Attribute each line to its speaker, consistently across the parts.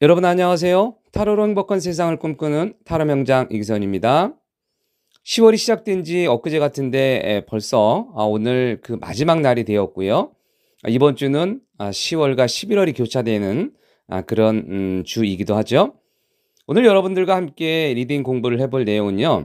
Speaker 1: 여러분 안녕하세요. 타로로 행복한 세상을 꿈꾸는 타로 명장 이기선입니다. 10월이 시작된 지 엊그제 같은데 벌써 오늘 그 마지막 날이 되었고요. 이번 주는 10월과 11월이 교차되는 그런 주이기도 하죠. 오늘 여러분들과 함께 리딩 공부를 해볼 내용은요.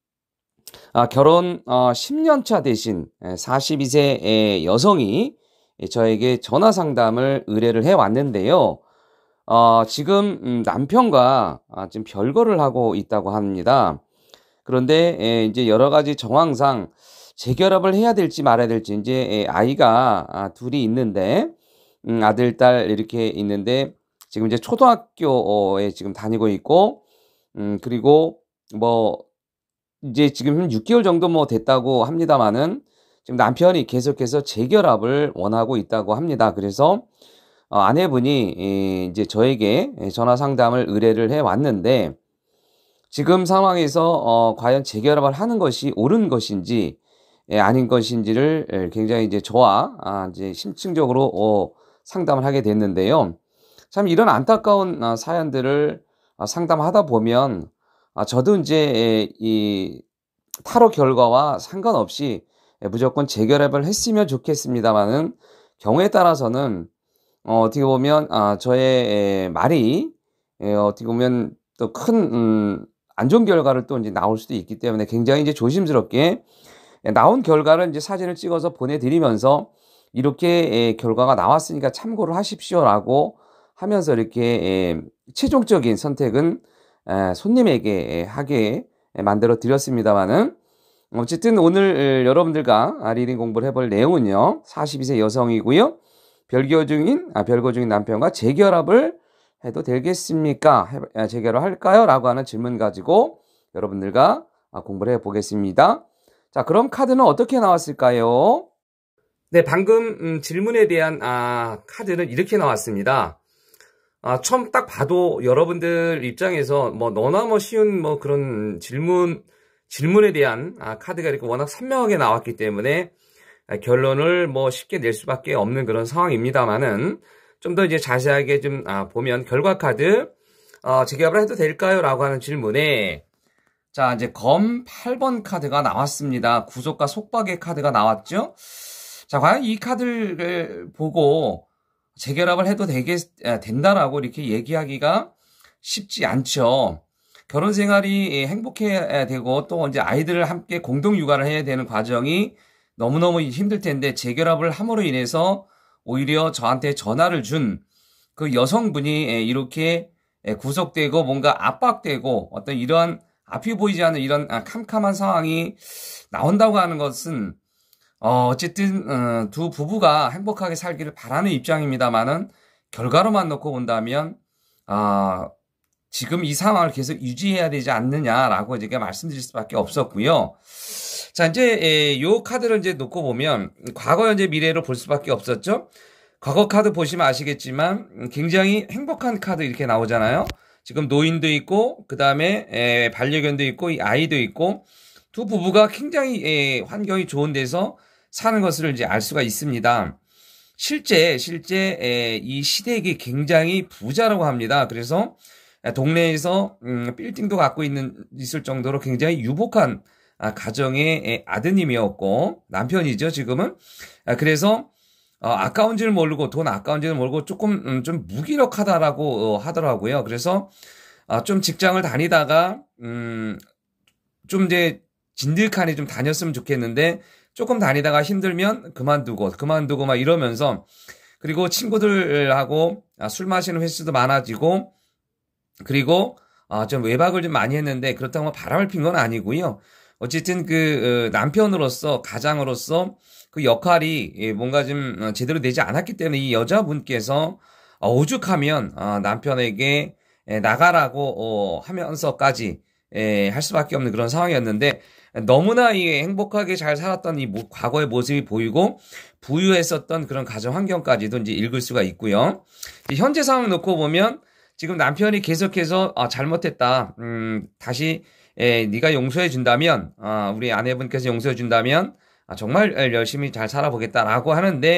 Speaker 1: 결혼 10년 차 되신 42세 여성이 저에게 전화 상담을 의뢰를 해왔는데요. 지금 남편과 지금 별거를 하고 있다고 합니다. 그런데 이제 여러 가지 정황상 재결합을 해야 될지 말아야 될지 이제 아이가 둘이 있는데 아들, 딸 이렇게 있는데 지금 이제 초등학교에 지금 다니고 있고 그리고 뭐 이제 지금 한 6개월 정도 뭐 됐다고 합니다마는 지금 남편이 계속해서 재결합을 원하고 있다고 합니다. 그래서 아내분이 이제 저에게 전화 상담을 의뢰를 해 왔는데 지금 상황에서 과연 재결합을 하는 것이 옳은 것인지 아닌 것인지를 굉장히 이제 저와 이제 심층적으로 상담을 하게 됐는데요. 참 이런 안타까운 사연들을 상담하다 보면 저도 이제 이 타로 결과와 상관없이 무조건 재결합을 했으면 좋겠습니다마는 경우에 따라서는 어떻게 보면 저의 말이 어떻게 보면 또 큰 안 좋은 결과를 또 이제 나올 수도 있기 때문에 굉장히 이제 조심스럽게 나온 결과를 이제 사진을 찍어서 보내드리면서 이렇게 결과가 나왔으니까 참고를 하십시오라고 하면서 이렇게 최종적인 선택은 손님에게 하게 만들어 드렸습니다만은 어쨌든 오늘 여러분들과 리딩 공부를 해볼 내용은요. 42세 여성이고요. 별거 중인 남편과 재결합을 해도 되겠습니까? 재결합할까요? 라고 하는 질문 가지고 여러분들과 공부를 해보겠습니다. 자, 그럼 카드는 어떻게 나왔을까요? 네, 방금 질문에 대한 카드는 이렇게 나왔습니다. 처음 딱 봐도 여러분들 입장에서 뭐 너나 뭐 쉬운 뭐 그런 질문에 대한 카드가 이렇게 워낙 선명하게 나왔기 때문에 결론을 뭐 쉽게 낼 수밖에 없는 그런 상황입니다만은 좀 더 이제 자세하게 좀 보면 결과 카드 재결합을 해도 될까요? 라고 하는 질문에 자 이제 검 8번 카드가 나왔습니다. 구속과 속박의 카드가 나왔죠. 자 과연 이 카드를 보고 재결합을 해도 된다라고 이렇게 얘기하기가 쉽지 않죠. 결혼 생활이 행복해야 되고 또 이제 아이들을 함께 공동 육아를 해야 되는 과정이 너무너무 힘들 텐데 재결합을 함으로 인해서 오히려 저한테 전화를 준 그 여성분이 이렇게 구속되고 뭔가 압박되고 어떤 이러한 앞이 보이지 않는 이런 캄캄한 상황이 나온다고 하는 것은 어쨌든 두 부부가 행복하게 살기를 바라는 입장입니다만은 결과로만 놓고 본다면 지금 이 상황을 계속 유지해야 되지 않느냐라고 제가 말씀드릴 수밖에 없었고요. 자, 이제 요 카드를 이제 놓고 보면 과거, 현재, 미래로 볼 수밖에 없었죠. 과거 카드 보시면 아시겠지만 굉장히 행복한 카드 이렇게 나오잖아요. 지금 노인도 있고 그다음에 반려견도 있고 이 아이도 있고 두 부부가 굉장히 환경이 좋은 데서 사는 것을 이제 알 수가 있습니다. 실제 이 시댁이 굉장히 부자라고 합니다. 그래서 동네에서 빌딩도 갖고 있을 정도로 굉장히 유복한 가정의 아드님이었고 남편이죠 지금은. 그래서 아까운지를 모르고 돈 아까운지를 모르고 조금 좀 무기력하다라고 하더라고요. 그래서 좀 직장을 다니다가 좀 이제 진득하니 좀 다녔으면 좋겠는데 조금 다니다가 힘들면 그만두고 막 이러면서 그리고 친구들하고 술 마시는 횟수도 많아지고 그리고 좀 외박을 좀 많이 했는데 그렇다고 바람을 핀 건 아니고요. 어쨌든 그 남편으로서 가장으로서 그 역할이 뭔가 좀 제대로 되지 않았기 때문에 이 여자분께서 오죽하면 남편에게 나가라고 하면서까지 할 수밖에 없는 그런 상황이었는데 너무나 이 행복하게 잘 살았던 이 과거의 모습이 보이고 부유했었던 그런 가정 환경까지도 이제 읽을 수가 있고요. 현재 상황 놓고 보면 지금 남편이 계속해서 잘못했다. 다시 네가 용서해 준다면 우리 아내분께서 용서해 준다면 정말 열심히 잘 살아보겠다라고 하는데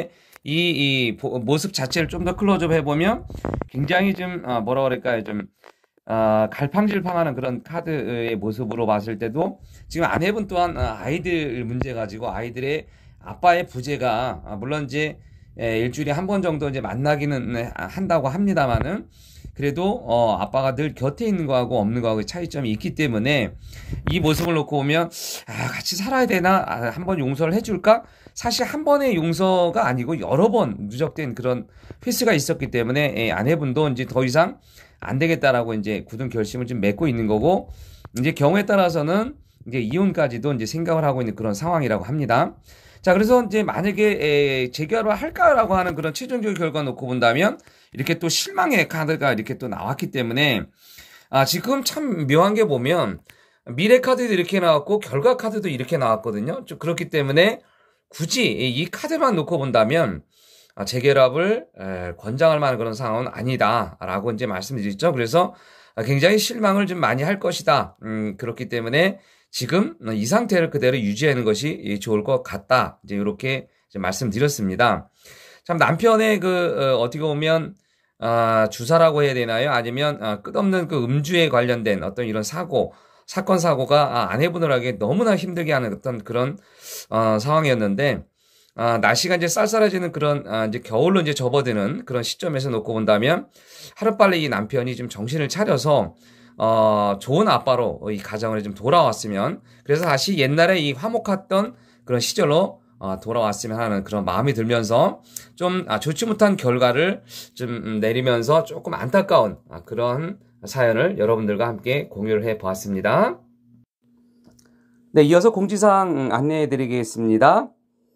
Speaker 1: 모습 자체를 좀 더 클로즈업 해보면 굉장히 좀 뭐라 그럴까요? 좀 갈팡질팡하는 그런 카드의 모습으로 봤을 때도 지금 아내분 또한 아이들 문제 가지고 아이들의 아빠의 부재가 물론 이제 일주일에 한 번 정도 이제 만나기는 한다고 합니다만은 그래도 아빠가 늘 곁에 있는 거하고 없는 거하고 차이점이 있기 때문에 이 모습을 놓고 보면 같이 살아야 되나? 한 번 용서를 해줄까? 사실 한 번의 용서가 아니고 여러 번 누적된 그런 횟수가 있었기 때문에 아내분도 이제 더 이상 안 되겠다라고 이제 굳은 결심을 좀 맺고 있는 거고 이제 경우에 따라서는 이제 이혼까지도 이제 생각을 하고 있는 그런 상황이라고 합니다. 자, 그래서 이제 만약에 재결합을 할까라고 하는 그런 최종적인 결과 놓고 본다면 이렇게 또 실망의 카드가 이렇게 또 나왔기 때문에 지금 참 묘한 게 보면 미래 카드도 이렇게 나왔고 결과 카드도 이렇게 나왔거든요. 좀 그렇기 때문에 굳이 이 카드만 놓고 본다면 재결합을 권장할 만한 그런 상황은 아니다라고 이제 말씀드렸죠. 그래서 굉장히 실망을 좀 많이 할 것이다. 그렇기 때문에 지금 이 상태를 그대로 유지하는 것이 좋을 것 같다. 이제 이렇게 말씀드렸습니다. 참 남편의 어떻게 보면 주사라고 해야 되나요? 아니면 끝없는 그 음주에 관련된 어떤 이런 사건 사고가 아내분을 하기에 너무나 힘들게 하는 어떤 그런 상황이었는데 날씨가 이제 쌀쌀해지는 그런 이제 겨울로 이제 접어드는 그런 시점에서 놓고 본다면 하루빨리 이 남편이 좀 정신을 차려서 좋은 아빠로 이 가정을 좀 돌아왔으면 그래서 다시 옛날에 이 화목했던 그런 시절로 돌아왔으면 하는 그런 마음이 들면서 좀 좋지 못한 결과를 좀 내리면서 조금 안타까운 그런 사연을 여러분들과 함께 공유를 해 보았습니다. 네, 이어서 공지사항 안내해 드리겠습니다.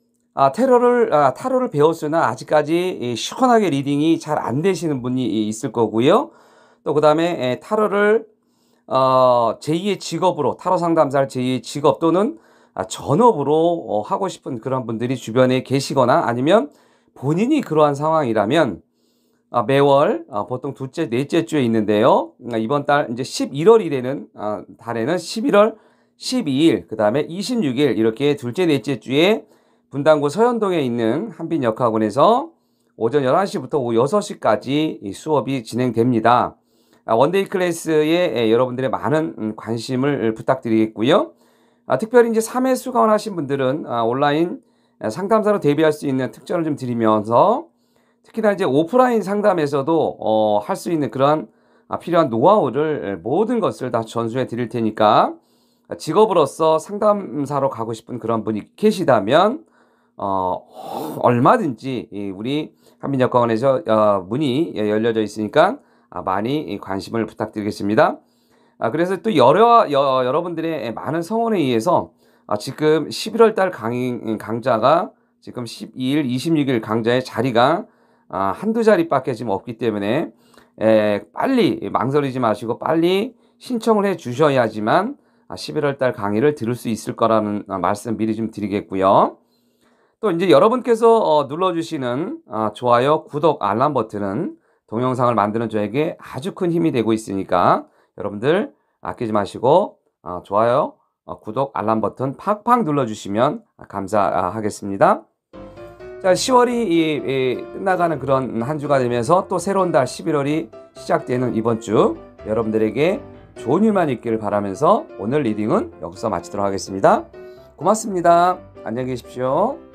Speaker 1: 타로를 배웠으나 아직까지 시원하게 리딩이 잘 안 되시는 분이 있을 거고요. 또 그 다음에 타로를 제2의 직업으로 타로 상담사를 제2의 직업 또는 전업으로 하고 싶은 그런 분들이 주변에 계시거나 아니면 본인이 그러한 상황이라면 매월 보통 둘째, 넷째 주에 있는데요. 이번 달 이제 11월이 되는 달에는 11월 12일, 그 다음에 26일 이렇게 둘째, 넷째 주에 분당구 서현동에 있는 한빛역학원에서 오전 11시부터 오후 6시까지 수업이 진행됩니다. 원데이 클래스에 여러분들의 많은 관심을 부탁드리겠고요. 특별히 이제 3회 수강을 하신 분들은 온라인 상담사로 데뷔할 수 있는 특전을 좀 드리면서 특히나 이제 오프라인 상담에서도 할 수 있는 그런 필요한 노하우를 모든 것을 다 전수해 드릴 테니까 직업으로서 상담사로 가고 싶은 그런 분이 계시다면 얼마든지 우리 한빛역학원에서 문이 열려져 있으니까 많이 관심을 부탁드리겠습니다. 그래서 또 여러분들의 많은 성원에 의해서 지금 11월 달 강좌가 지금 12일, 26일 강좌의 자리가 한두 자리밖에 지금 없기 때문에 빨리 망설이지 마시고 빨리 신청을 해 주셔야지만 11월 달 강의를 들을 수 있을 거라는 말씀 미리 좀 드리겠고요. 또 이제 여러분께서 눌러주시는 좋아요, 구독, 알람 버튼은 동영상을 만드는 저에게 아주 큰 힘이 되고 있으니까 여러분들 아끼지 마시고 좋아요, 구독, 알람 버튼 팍팍 눌러주시면 감사하겠습니다. 자, 10월이 끝나가는 그런 한 주가 되면서 또 새로운 달 11월이 시작되는 이번 주 여러분들에게 좋은 일만 있기를 바라면서 오늘 리딩은 여기서 마치도록 하겠습니다. 고맙습니다. 안녕히 계십시오.